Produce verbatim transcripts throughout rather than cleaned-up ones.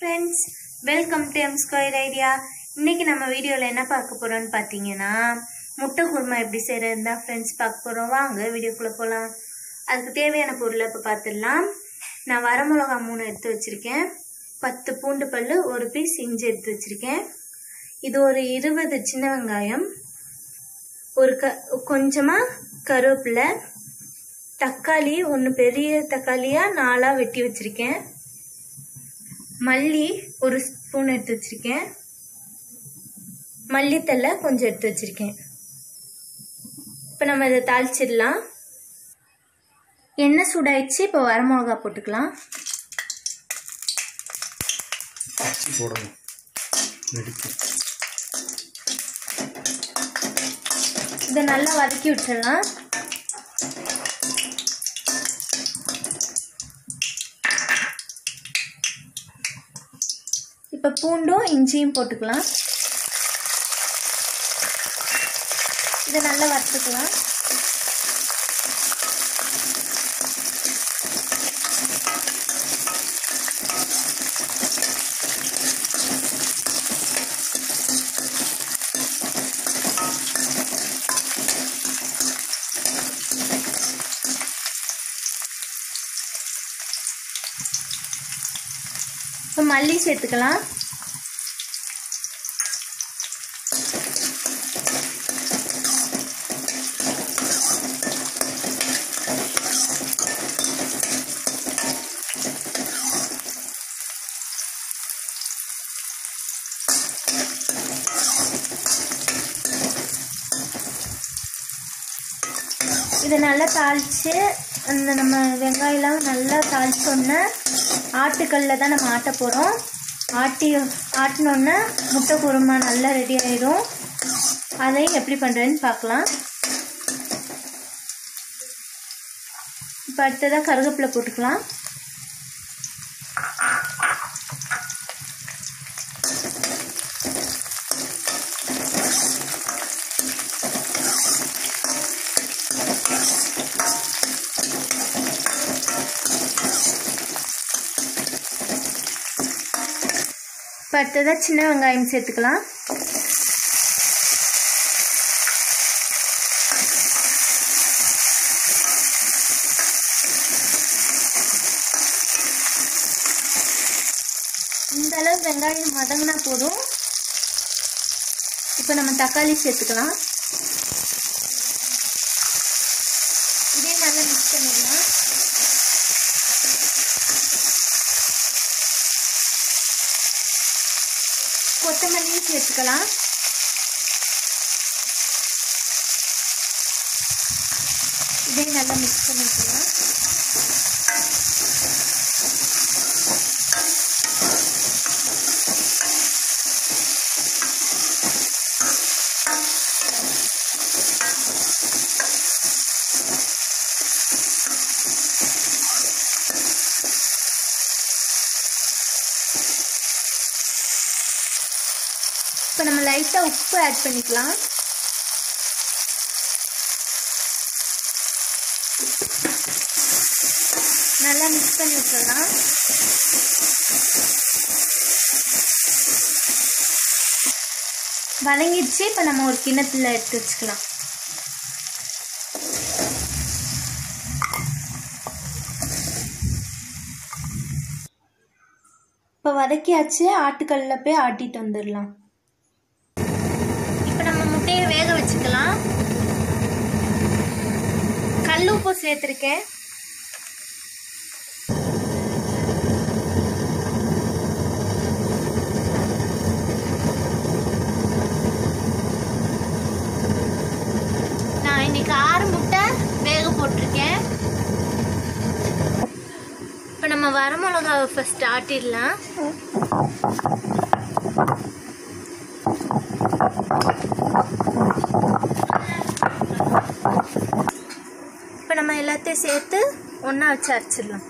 friends, welcome to M Square Idea. இன்னைக்கு நம்ம வீடியோல என்ன பார்க்க போறோம்னு பாத்தீங்கன்னா முட்டை குருமா எப்படி செய்யறதுன்னு friends பார்க்க போறோம். வாங்க வீடியோக்குள்ள போலாம். அதுக்கு தேவையான பொருளை இப்ப பார்த்துடலாம். நான் வரமிளகாய் மூணு எடுத்து வச்சிருக்கேன். பத்து பூண்டு பல்லு, ஒரு பீஸ் இஞ்சி எடுத்து வச்சிருக்கேன். இது ஒரு இருபது சின்ன வெங்காயம், ஒரு கொஞ்சமா கருவேப்பிலை, தக்காளி ஒன்று பெரிய தக்காளியா நாலா வெட்டி வச்சிருக்கேன். மல்லி ஒரு ஸ்பூன் எடுத்து வச்சிருக்கேன். மல்லித்தலை கொஞ்சம் எடுத்து வச்சிருக்கேன். இப்போ நம்ம இதை தாளிச்சிடலாம். எண்ணெய் சூடாயிடுச்சு. இப்போ வரமிளகா போட்டுக்கலாம். இதை நல்லா வதக்கி விட்டுடலாம். இப்போ பூண்டும் இஞ்சியும் போட்டுக்கலாம். இதை நல்லா வறுத்துக்கலாம். இப்போ மல்லி சேர்த்துக்கலாம். இதை நல்லா தாளித்து அந்த நம்ம வெங்காயம்லாம் நல்லா தாளிச்சோன்னா ஆட்டுக்கல்ல தான் நம்ம ஆட்ட போகிறோம். ஆட்டி ஆட்டினோன்னா முட்டை குருமா நல்லா ரெடி ஆயிடும். அதையும் எப்படி பண்ணுறேன்னு பார்க்கலாம். இப்போ அடுத்ததாக கருவேப்பிலை போட்டுக்கலாம். இப்போ அடுத்ததாக சின்ன வெங்காயம் சேர்த்துக்கலாம். இந்த அளவு வெங்காயம் வதங்கினா போதும். இப்போ நம்ம தக்காளி சேர்த்துக்கலாம். இதே நல்லா மிக்ஸ் பண்ணிடலாம். கொத்தமல்லியும் சேர்த்துக்கலாம். இதே நல்லா மிக்ஸ் பண்ணிக்கலாம். இப்போ நம்ம லைட்டாக உப்பு ஆட் பண்ணிக்கலாம். நல்லா மிக்ஸ் பண்ணி விட்டுறலாம். வதங்கிடுச்சு. இப்போ நம்ம ஒரு கிண்ணத்துல எடுத்து வச்சுக்கலாம். இப்போ வதக்கியாச்சு. ஆட்டுக்கல்ல போய் ஆட்டிட்டு வந்துடலாம். இப்போ நம்ம முட்டையை வேக வச்சுக்கலாம். கல் உப்பு சேர்த்துருக்கேன். நான் இன்னைக்கு ஆறு முட்டை வேக போட்டிருக்கேன். இப்போ நம்ம வரமிளகாவை ஃபர்ஸ்ட் ஆட்டிடலாம். இப்போ நம்ம எல்லாத்தையும் சேர்த்து ஒன்றா வச்சு அரைச்சிடலாம்.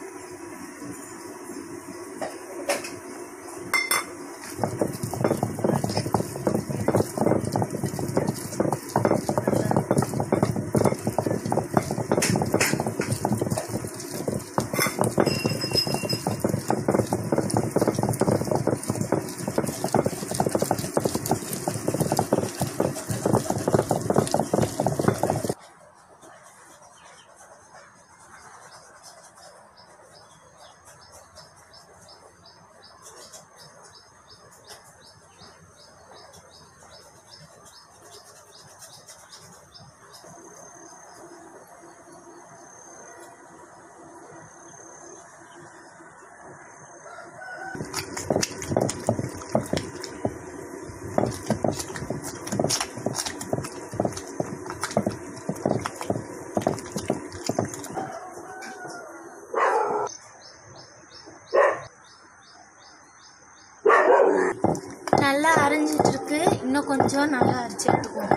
கொஞ்சம் நல்லா அரைச்சி எடுத்துக்குவோம்.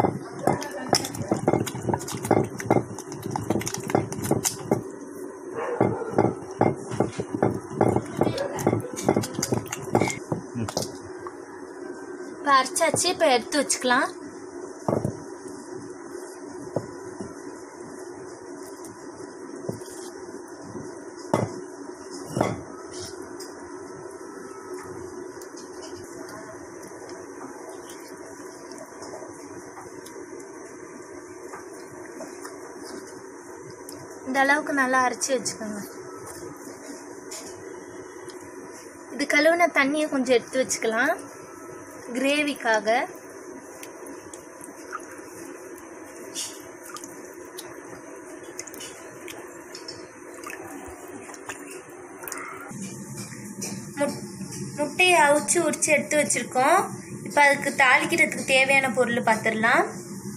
இப்போ அரைச்சாச்சு. இப்போ எடுத்து வச்சுக்கலாம். இந்த அளவுக்கு நல்லா அரைச்சி வச்சுக்கோங்க. இது கழுவுன தண்ணியை கொஞ்சம் எடுத்து வச்சுக்கலாம் கிரேவிக்காக. முட்டையை அவிச்சு உரிச்சு எடுத்து வச்சிருக்கோம். இப்போ அதுக்கு தாளிக்கிறதுக்கு தேவையான பொருள் பார்த்துடலாம்.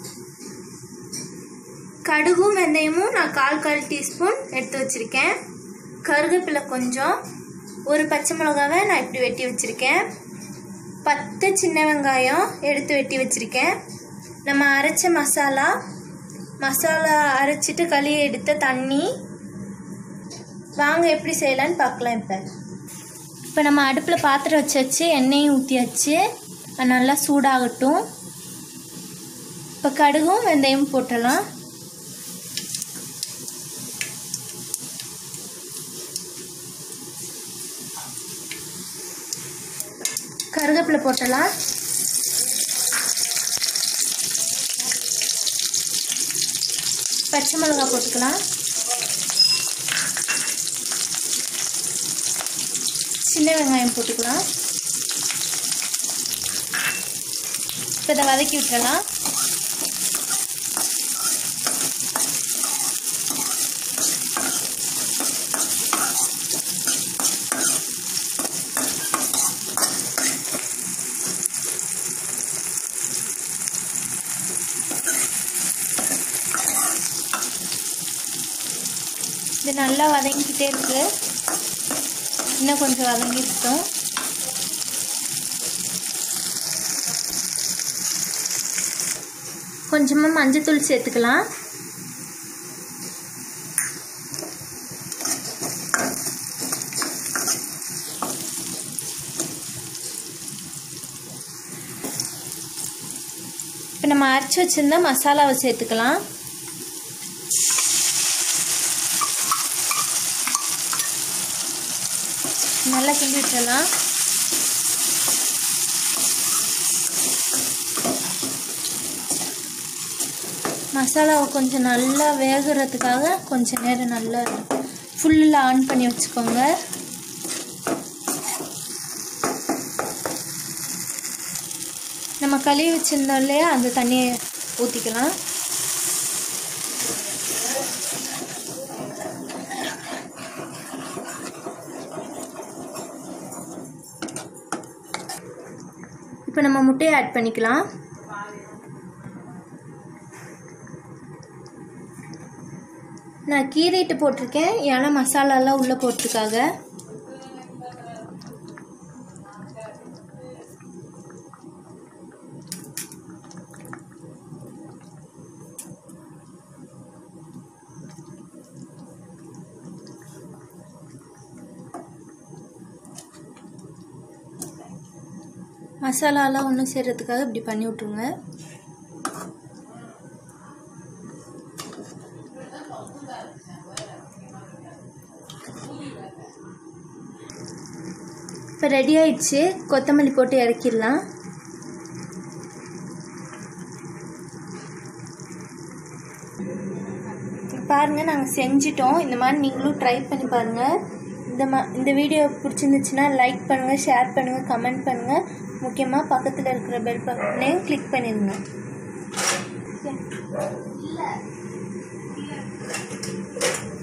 கடுகும் வெந்தயமும் நான் கால் கால் டீஸ்பூன் எடுத்து வச்சுருக்கேன். கருவேப்பிலை கொஞ்சம், ஒரு பச்சை மிளகாவை நான் இப்படி வெட்டி வச்சுருக்கேன். பத்து சின்ன வெங்காயம் எடுத்து வெட்டி வச்சுருக்கேன். நம்ம அரைச்ச மசாலா மசாலா அரைச்சிட்டு களியை எடுத்த தண்ணி. வாங்க எப்படி செய்யலான்னு பார்க்கலாம். இப்போ இப்போ நம்ம அடுப்பில் பாத்திரம் வச்சாச்சு, எண்ணெயும் ஊற்றியாச்சு. அது நல்லா சூடாகட்டும். இப்போ கடுகும் வெந்தயமும் போட்டலாம். கருவேப்பிலை போட்டலாம். பச்சை மிளகாய் போட்டுக்கலாம். சின்ன வெங்காயம் போட்டுக்கலாம். இப்போ இதை வதக்கி விட்டுறலாம். இது நல்லா வதங்கிக்கிட்டே இருக்கு. இன்னும் கொஞ்சம் வதங்கிட்டோம். கொஞ்சமாக மஞ்சத்தூள் சேர்த்துக்கலாம். இப்போ நம்ம அரைச்சி வச்சிருந்த மசாலாவை சேர்த்துக்கலாம். நல்லா கிண்டி விட்டுறலாம். மசாலாவை கொஞ்சம் நல்லா வேகிறதுக்காக கொஞ்சம் நேரம் நல்லா ஃபுல்லில் ஆன் பண்ணி வச்சுக்கோங்க. நம்ம கழுவி வச்சுருந்தோம் இல்லையா, அந்த தண்ணியை ஊற்றிக்கலாம். இப்போ நம்ம முட்டையை ஆட் பண்ணிக்கலாம். நான் கீரைட்டு போட்டிருக்கேன், ஏன்னா மசாலாலாம் உள்ளே போட்டிருக்காங்க. மசாலாலாம் ஒன்றும் சேர்கிறதுக்காக இப்படி பண்ணி விட்ருங்க. இப்போ ரெடி ஆயிடுச்சு. கொத்தமல்லி போட்டு இறக்கிடலாம். பாருங்கள், நாங்கள் செஞ்சிட்டோம். இந்த மாதிரி நீங்களும் ட்ரை பண்ணி பாருங்கள். இந்த மா இந்த வீடியோ பிடிச்சிருந்துச்சுன்னா லைக் பண்ணுங்கள், ஷேர் பண்ணுங்கள், கமெண்ட் பண்ணுங்கள். முக்கியமாக பக்கத்தில் இருக்கிற பெல் பட்டனையும் கிளிக் பண்ணிடுங்க.